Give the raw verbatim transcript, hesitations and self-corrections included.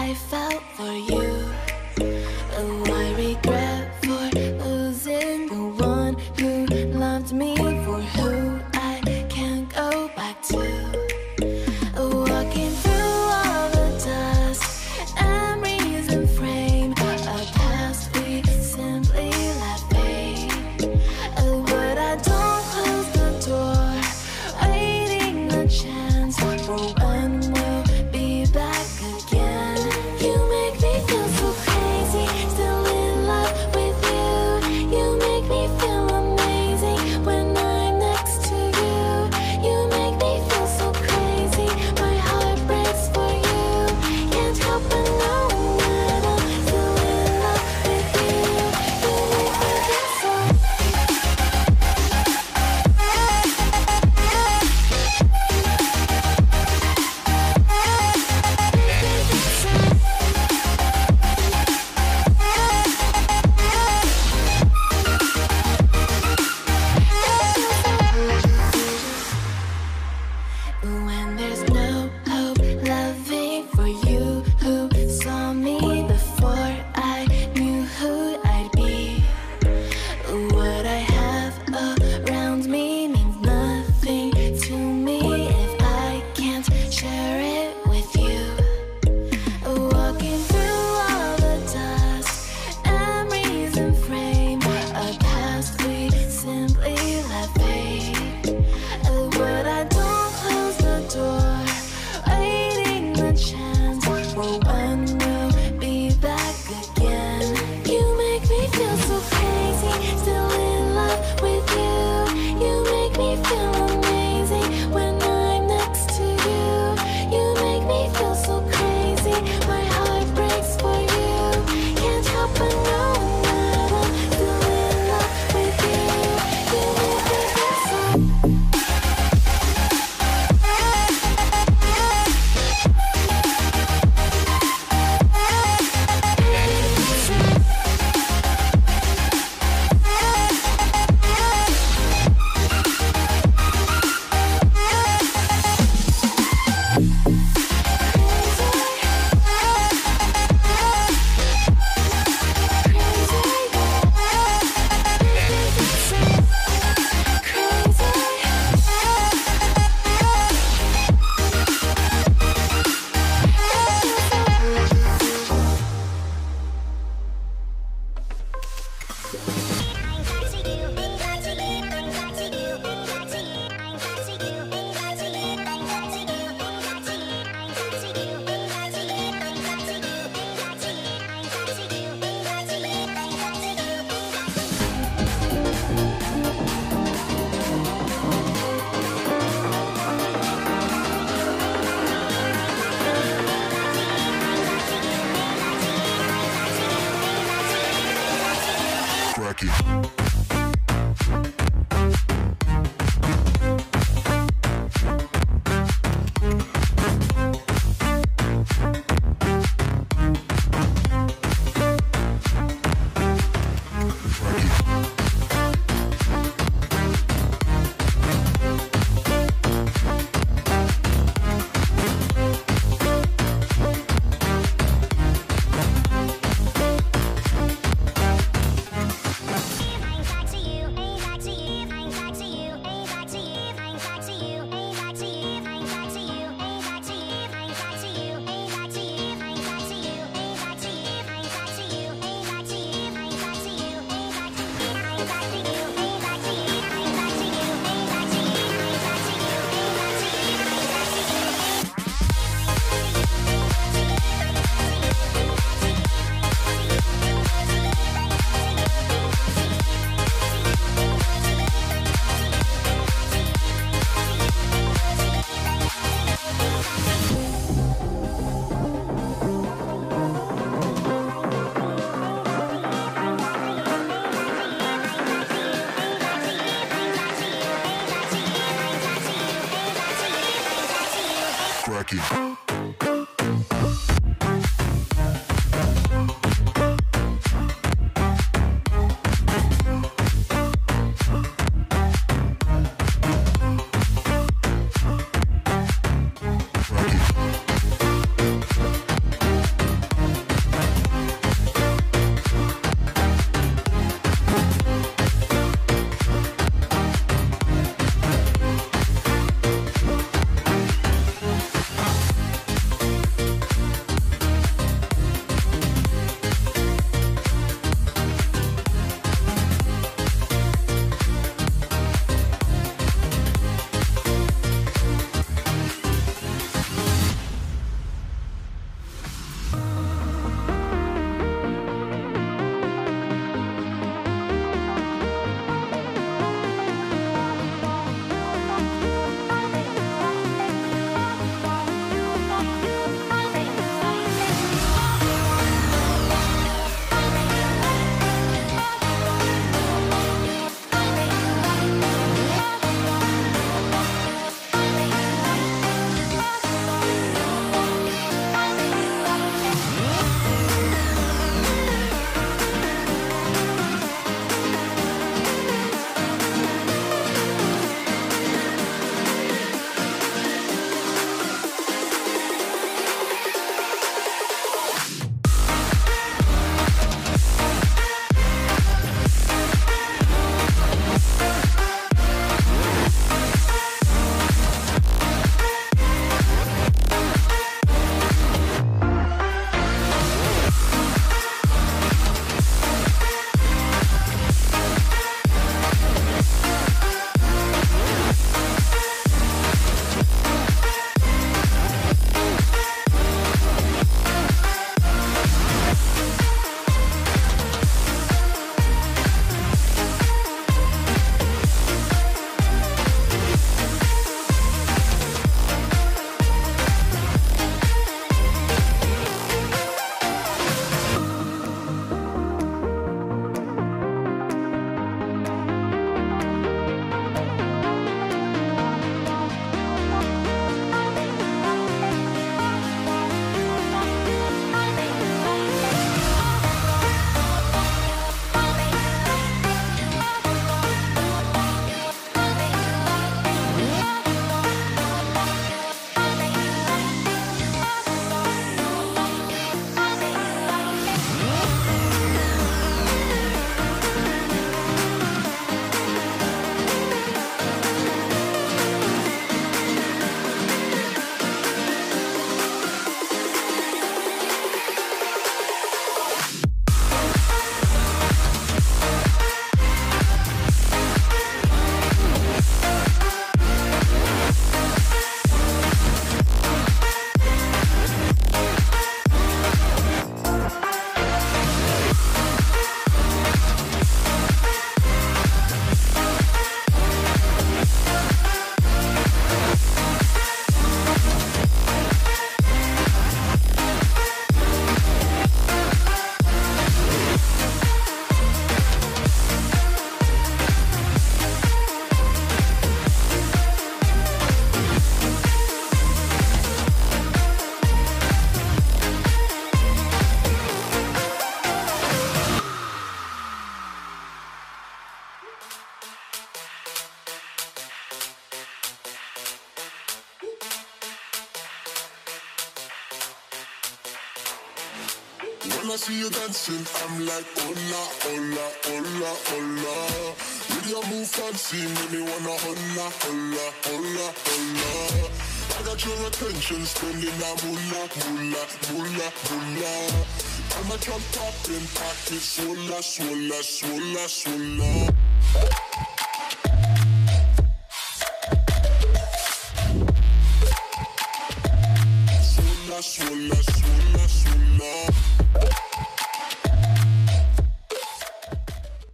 I felt for you. Oh, I regret for losing the one who loved me, for who I can't go back to. Walking through all the dust, memories and frame, a past we simply let fade. Oh, but I don't close the door, waiting a chance for when we'll be back again. You make me feel so crazy, still in love with you. You make me feel amazing when I'm next to you. You make me feel so crazy, my heart breaks for you. Can't help but know that I'm still in love with you. You make me feel so. When there's no hope, loving for you who saw me before I knew who I'd be. What I have around me means nothing to me if I can't share it with you. Walking through all the dust, memories and frame, a past we simply let fade. But I don't close the door, waiting the chance for when we'll be back again. You make me feel so crazy, still in love with you. You make me feel amazing when I'm next to you. You make me feel so crazy, my heart breaks for you. Can't help but know that I'm still in love with you. You make me feel so. When I see you dancing, I'm like, hola, hola, hola, hola. With your move fancy, make me wanna hola, hola, hola, hola. I got your attention, spending that moolah, moolah, moolah, moolah. I'm a drop poppin', pocket, swola, swola, swola, swola. Swola, swola.